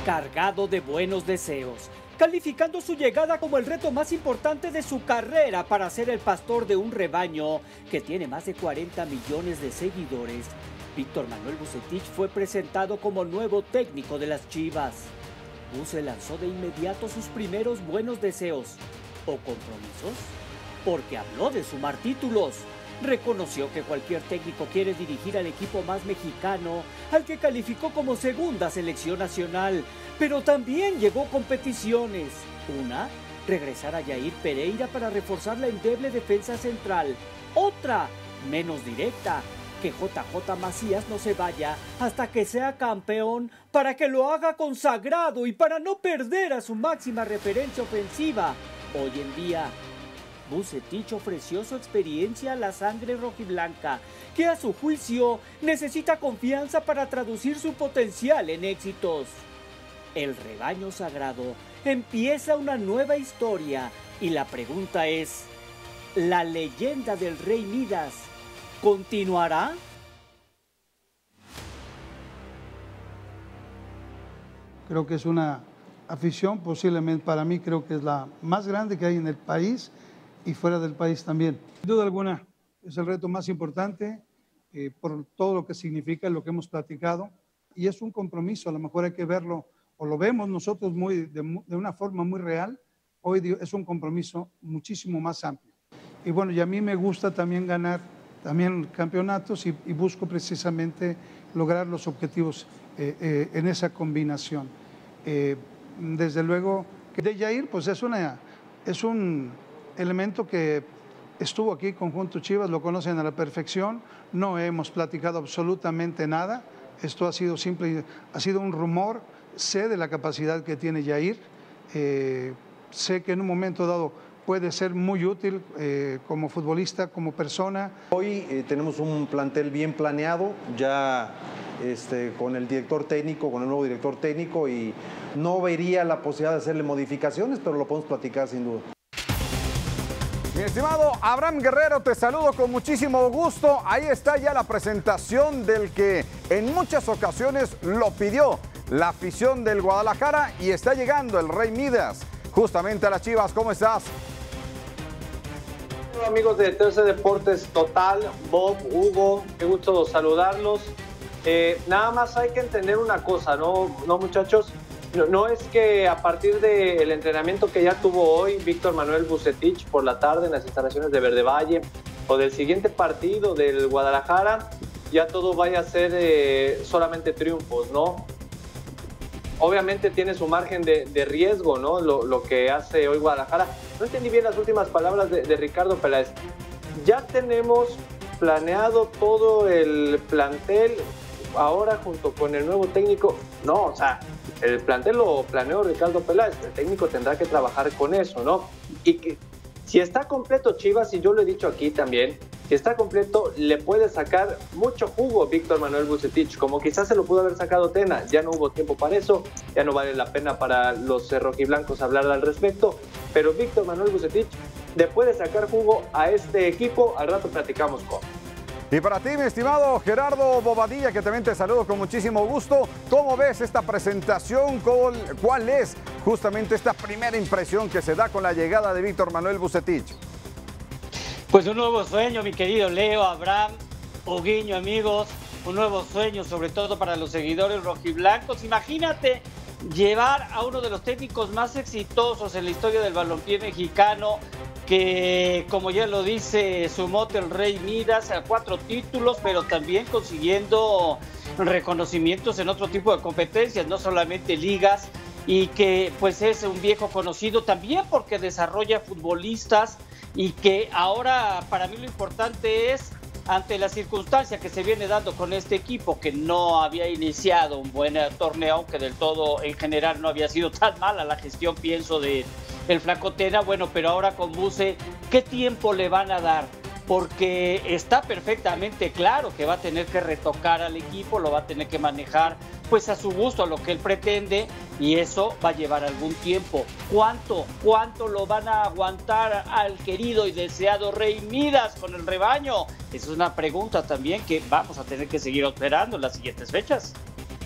cargado de buenos deseos, calificando su llegada como el reto más importante de su carrera para ser el pastor de un rebaño que tiene más de 40 millones de seguidores. Víctor Manuel Vucetich fue presentado como nuevo técnico de las Chivas. Vuce lanzó de inmediato sus primeros buenos deseos o compromisos, porque habló de sumar títulos. Reconoció que cualquier técnico quiere dirigir al equipo más mexicano, al que calificó como segunda selección nacional, pero también llegó competiciones. Una, regresar a Jair Pereira para reforzar la endeble defensa central. Otra, menos directa, que JJ Macías no se vaya hasta que sea campeón, para que lo haga consagrado y para no perder a su máxima referencia ofensiva. Hoy en día, Vucetich ofreció su experiencia a la sangre rojiblanca, que a su juicio necesita confianza para traducir su potencial en éxitos. El rebaño sagrado empieza una nueva historia y la pregunta es, ¿la leyenda del Rey Midas continuará? Creo que es una afición, posiblemente para mí creo que es la más grande que hay en el país y fuera del país también. Sin duda alguna, es el reto más importante por todo lo que significa, lo que hemos platicado, y es un compromiso, a lo mejor hay que verlo, o lo vemos nosotros de una forma muy real. Hoy es un compromiso muchísimo más amplio. Y bueno, y a mí me gusta también ganar también campeonatos y busco precisamente lograr los objetivos en esa combinación. Desde luego, que de Jair, pues es un elemento que estuvo aquí, conjunto Chivas, lo conocen a la perfección, no hemos platicado absolutamente nada, esto ha sido ha sido un rumor, sé de la capacidad que tiene Jair, sé que en un momento dado puede ser muy útil como futbolista, como persona. Hoy tenemos un plantel bien planeado, ya con el director técnico, con el nuevo director técnico, y no vería la posibilidad de hacerle modificaciones, pero lo podemos platicar sin duda. Mi estimado Abraham Guerrero, te saludo con muchísimo gusto. Ahí está ya la presentación del que en muchas ocasiones lo pidió la afición del Guadalajara, y está llegando el Rey Midas justamente a las Chivas. ¿Cómo estás? Hola amigos de TC Deportes Total, Bob, Hugo, qué gusto saludarlos. Nada más hay que entender una cosa, ¿no muchachos? No es que a partir del entrenamiento que ya tuvo hoy Víctor Manuel Vucetich por la tarde en las instalaciones de Verde Valle, o del siguiente partido del Guadalajara, ya todo vaya a ser solamente triunfos, ¿no? Obviamente tiene su margen de riesgo, ¿no? Lo que hace hoy Guadalajara. No entendí bien las últimas palabras de Ricardo Peláez. Ya tenemos planeado todo el plantel ahora junto con el nuevo técnico. No, o sea, el plantel lo planeó Ricardo Peláez. El técnico tendrá que trabajar con eso, ¿no? Y que si está completo Chivas, y yo lo he dicho aquí también, si está completo, le puede sacar mucho jugo Víctor Manuel Vucetich, como quizás se lo pudo haber sacado Tena. Ya no hubo tiempo para eso, ya no vale la pena para los rojiblancos hablar al respecto, pero Víctor Manuel Vucetich le puede sacar jugo a este equipo. Al rato platicamos cómo. Y para ti, mi estimado Gerardo Bobadilla, que también te saludo con muchísimo gusto, ¿cómo ves esta presentación? ¿Cuál es justamente esta primera impresión que se da con la llegada de Víctor Manuel Vucetich? Pues un nuevo sueño, mi querido Leo, Abraham, Huguiño, amigos, un nuevo sueño, sobre todo para los seguidores rojiblancos. Imagínate llevar a uno de los técnicos más exitosos en la historia del balompié mexicano, que, como ya lo dice su mote, el Rey Midas, a 4 títulos, pero también consiguiendo reconocimientos en otro tipo de competencias, no solamente ligas, y que pues es un viejo conocido también porque desarrolla futbolistas, y que ahora para mí lo importante es, ante la circunstancia que se viene dando con este equipo, que no había iniciado un buen torneo, aunque del todo en general no había sido tan mala la gestión, pienso, de el Flaco Tena, bueno, pero ahora con Vuce, ¿qué tiempo le van a dar? Porque está perfectamente claro que va a tener que retocar al equipo, lo va a tener que manejar pues a su gusto, a lo que él pretende, y eso va a llevar algún tiempo. ¿Cuánto lo van a aguantar al querido y deseado Rey Midas con el rebaño? Esa es una pregunta también que vamos a tener que seguir esperando en las siguientes fechas.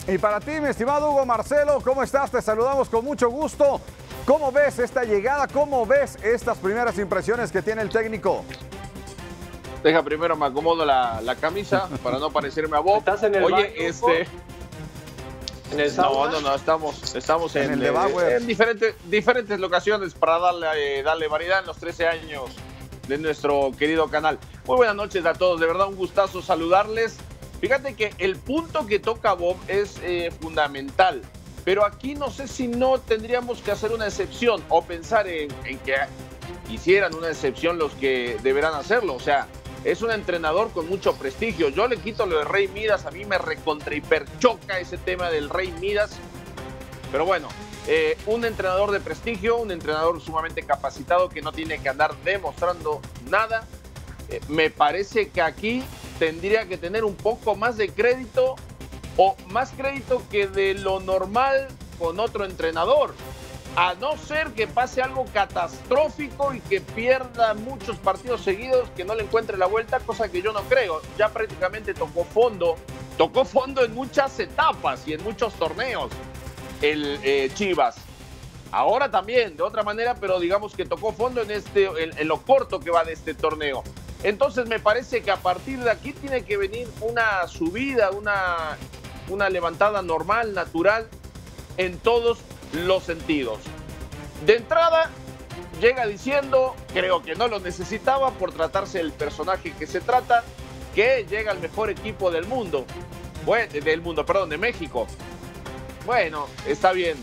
Y para ti, mi estimado Hugo Marcelo, ¿cómo estás? Te saludamos con mucho gusto. ¿Cómo ves esta llegada? ¿Cómo ves estas primeras impresiones que tiene el técnico? Deja primero, me acomodo la camisa para no parecerme a Bob. ¿Estás en el Oye, baño, ¿En el sauna? No, estamos En el de Bauer. en diferentes locaciones para darle variedad en los 13 años de nuestro querido canal. Muy buenas noches a todos, de verdad un gustazo saludarles. Fíjate que el punto que toca Bob es fundamental, pero aquí no sé si no tendríamos que hacer una excepción o pensar en que hicieran una excepción los que deberán hacerlo. O sea, es un entrenador con mucho prestigio. Yo le quito lo de Rey Midas, a mí me recontra hiperchoca ese tema del Rey Midas. Pero bueno, un entrenador de prestigio, un entrenador sumamente capacitado que no tiene que andar demostrando nada. Me parece que aquí tendría que tener un poco más de crédito o más crédito que de lo normal con otro entrenador. A no ser que pase algo catastrófico y que pierda muchos partidos seguidos, que no le encuentre la vuelta, cosa que yo no creo. Ya prácticamente tocó fondo en muchas etapas y en muchos torneos el Chivas. Ahora también, de otra manera, pero digamos que tocó fondo en lo corto que va de este torneo. Entonces me parece que a partir de aquí tiene que venir una subida, una levantada normal, natural, en todos los sentidos. De entrada llega diciendo, creo que no lo necesitaba por tratarse del personaje que se trata, que llega al mejor equipo del mundo, de México. Bueno, está bien,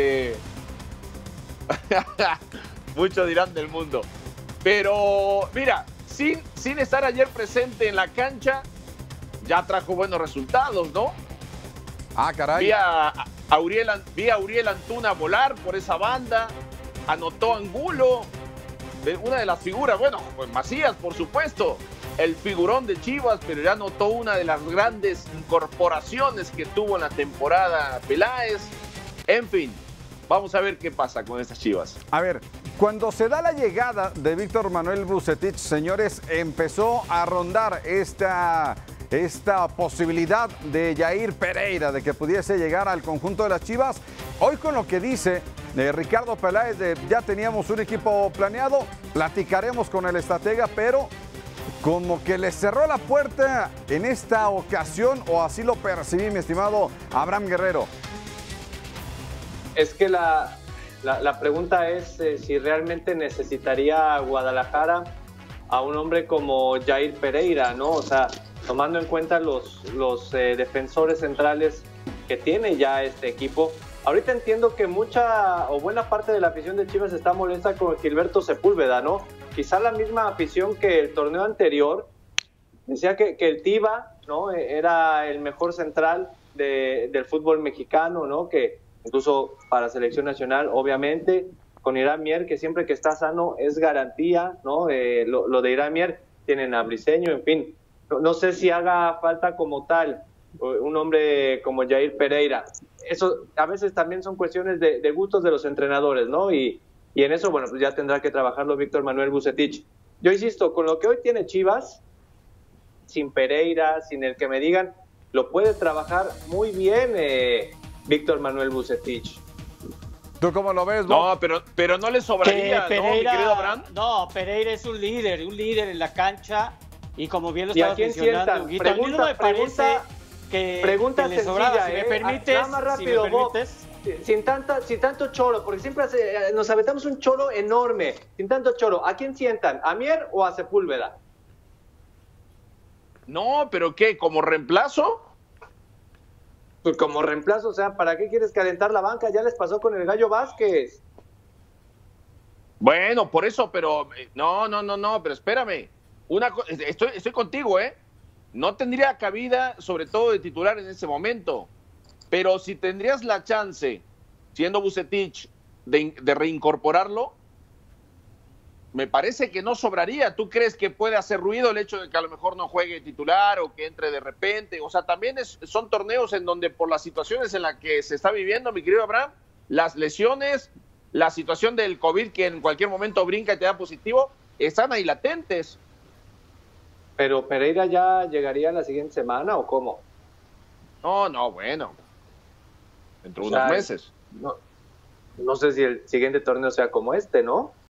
muchos dirán del mundo, pero mira, sin estar ayer presente en la cancha, ya trajo buenos resultados, ¿no? Ah, caray. Vi a Uriel Antuna volar por esa banda, anotó Angulo, una de las figuras, bueno, pues Macías, por supuesto, el figurón de Chivas, pero ya anotó una de las grandes incorporaciones que tuvo en la temporada Peláez. En fin, vamos a ver qué pasa con estas Chivas. A ver, cuando se da la llegada de Víctor Manuel Vucetich, señores, empezó a rondar esta posibilidad de Jair Pereira, de que pudiese llegar al conjunto de las Chivas. Hoy con lo que dice Ricardo Peláez, ya teníamos un equipo planeado, platicaremos con el estratega, pero como que le cerró la puerta en esta ocasión, o así lo percibí, mi estimado Abraham Guerrero. Es que la pregunta es si realmente necesitaría Guadalajara a un hombre como Jair Pereira, ¿no? O sea, tomando en cuenta los defensores centrales que tiene ya este equipo. Ahorita entiendo que mucha o buena parte de la afición de Chivas está molesta con Gilberto Sepúlveda, ¿no? Quizá la misma afición que el torneo anterior decía que el Tiva, ¿no? Era el mejor central del fútbol mexicano, ¿no? Que incluso para selección nacional, obviamente, con Irán Mier, que siempre que está sano es garantía, ¿no? Lo de Irán Mier, tienen a Briseño, en fin. No sé si haga falta como tal un hombre como Jair Pereira. Eso a veces también son cuestiones de gustos de los entrenadores, ¿no? Y en eso, bueno, pues ya tendrá que trabajarlo Víctor Manuel Vucetich. Yo insisto, con lo que hoy tiene Chivas, sin Pereira, sin el que me digan, lo puede trabajar muy bien Víctor Manuel Vucetich. ¿Tú cómo lo ves, Bob? No, pero no le sobraría, Pereira, ¿no, mi querido Abraham? No, Pereira es un líder en la cancha. Y como bien lo estabas mencionando, Huguito, a mí no me parece que le sobraba. Si me permites, nada más rápido, Bob, sin tanto choro, porque siempre nos aventamos un choro enorme, sin tanto choro. ¿A quién sientan? ¿A Mier o a Sepúlveda? No, pero ¿qué? ¿Como reemplazo? Pues como reemplazo, o sea, ¿para qué quieres calentar la banca? Ya les pasó con el Gallo Vázquez. Bueno, por eso, pero no, pero espérame. Estoy contigo, ¿eh? No tendría cabida, sobre todo de titular en ese momento. Pero si tendrías la chance, siendo Vucetich, de reincorporarlo, me parece que no sobraría. ¿Tú crees que puede hacer ruido el hecho de que a lo mejor no juegue titular o que entre de repente? O sea, también son torneos en donde por las situaciones en las que se está viviendo, mi querido Abraham, las lesiones, la situación del COVID que en cualquier momento brinca y te da positivo, están ahí latentes. ¿Pero Pereira ya llegaría la siguiente semana o cómo? No, bueno. dentro de unos meses. No sé si el siguiente torneo sea como este, ¿no?